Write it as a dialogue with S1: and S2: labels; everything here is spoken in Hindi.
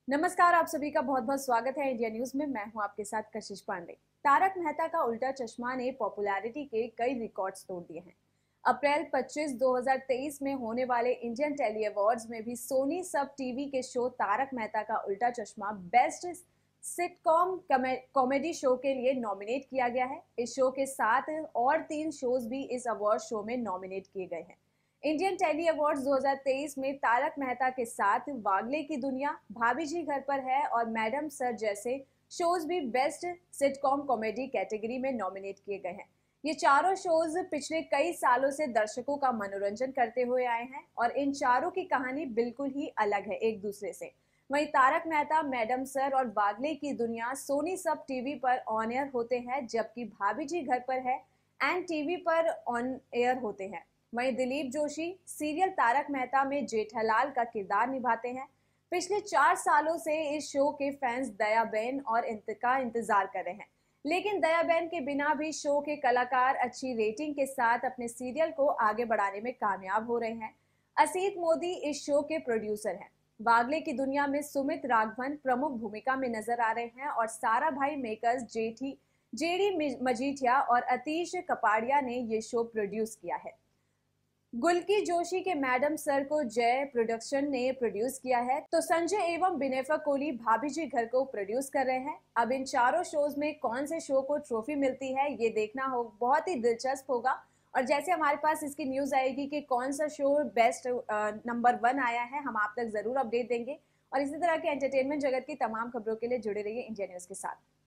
S1: नमस्कार, आप सभी का बहुत बहुत स्वागत है इंडिया न्यूज में। मैं हूं आपके साथ कशिश पांडे। तारक मेहता का उल्टा चश्मा ने पॉपुलैरिटी के कई रिकॉर्ड्स तोड़ दिए हैं। अप्रैल 25 2023 में होने वाले इंडियन टेली अवार्ड्स में भी सोनी सब टीवी के शो तारक मेहता का उल्टा चश्मा बेस्ट सिटकॉम कॉमेडी शो के लिए नॉमिनेट किया गया है। इस शो के साथ और 3 शोज भी इस अवार्ड शो में नॉमिनेट किए गए हैं। इंडियन टेली अवार्ड्स 2023 में तारक मेहता के साथ वागले की दुनिया, भाभी जी घर पर है और मैडम सर जैसे शोज भी बेस्ट सिटकॉम कॉमेडी कैटेगरी में नॉमिनेट किए गए हैं। ये चारों शोज पिछले कई सालों से दर्शकों का मनोरंजन करते हुए आए हैं और इन चारों की कहानी बिल्कुल ही अलग है एक दूसरे से। वहीं तारक मेहता, मैडम सर और वागले की दुनिया सोनी सब टीवी पर ऑन एयर होते हैं, जबकि भाभी जी घर पर है एंड टीवी पर ऑन एयर होते हैं। वहीं दिलीप जोशी सीरियल तारक मेहता में जेठालाल का किरदार निभाते हैं। पिछले 4 सालों से इस शो के फैंस दयाबेन और का इंतजार कर रहे हैं, लेकिन दयाबेन के बिना भी शो के कलाकार अच्छी रेटिंग के साथ अपने सीरियल को आगे बढ़ाने में कामयाब हो रहे हैं। असीत मोदी इस शो के प्रोड्यूसर हैं। वागले की दुनिया में सुमित राघवन प्रमुख भूमिका में नजर आ रहे हैं और सारा भाई मेकर्स जेडी मजीठिया और अतीश कपाड़िया ने ये शो प्रोड्यूस किया है। गुल्की जोशी के मैडम सर को जय प्रोडक्शन ने प्रोड्यूस किया है, तो संजय एवं बिनेफा कोहली भाभी जी घर को प्रोड्यूस कर रहे हैं। अब इन चारों शोज में कौन से शो को ट्रॉफी मिलती है ये देखना हो बहुत ही दिलचस्प होगा। और जैसे हमारे पास इसकी न्यूज आएगी कि कौन सा शो बेस्ट नंबर 1 आया है, हम आप तक जरूर अपडेट देंगे। और इसी तरह के एंटरटेनमेंट जगत की तमाम खबरों के लिए जुड़े रहिए इंडिया न्यूज के साथ।